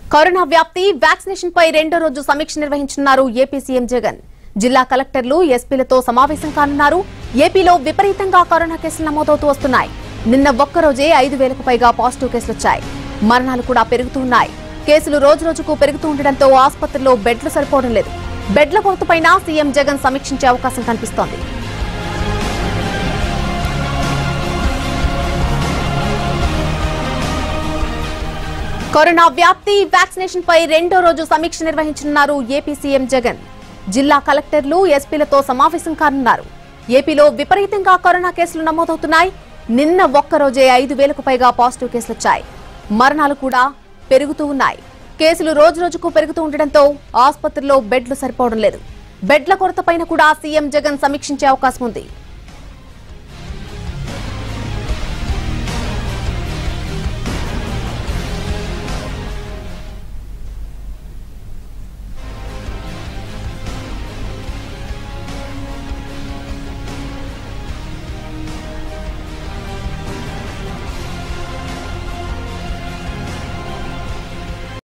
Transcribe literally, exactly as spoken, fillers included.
Corona వ్యాప్తి vaccination పై రెండో రోజు సమీక్ష నిర్వహించనున్నారు ఏపీ సీఎం జగన్. జిల్లా కలెక్టర్లు ఎస్పీలతో సమావేశం కానున్నారు. ఏపీలో విపరీతంగా కరోనా కేసులు నమోదవుతూ వస్తున్నాయి. నిన్న ఒక్కరోజే ఐదు వేలకు పైగా పాజిటివ్ కేసులు వచ్చాయి. మరణాలు కూడా పెరుగుతున్నాయి. కేసులు రోజు రోజుకు పెరుగుతూ ఉండడంతో ఆసుపత్రిలో బెడ్లు సరిపోవడం లేదు. బెడ్ల కొరతపైన సీఎం జగన్ సమీక్షించే అవకాశం కనిపిస్తోంది. కరోనా వ్యాప్తి వ్యాక్సినేషన్ పై రెండో రోజు సమీక్ష నిర్వహించనున్నారు ఏపీ సీఎం జగన్. జిల్లా కలెక్టర్లు ఎస్పీలతో సమావేశం కానున్నారు. ఏపీలో విపరీతంగా కరోనా కేసులు నమోదవుతున్నాయి. నిన్న ఒక్కరోజే ఐదు వేలకు పైగా పాజిటివ్ కేసులు వచ్చాయి. మరణాలు కూడా పెరుగుతూ ఉన్నాయి. కేసులు రోజు రోజుకు పెరుగుతూ ఉండడంతో ఆసుపత్రిలో బెడ్లు సరిపోవడం లేదు. బెడ్ల కొరతపైన కూడా సీఎం జగన్ సమీక్షించే అవకాశం ఉంది.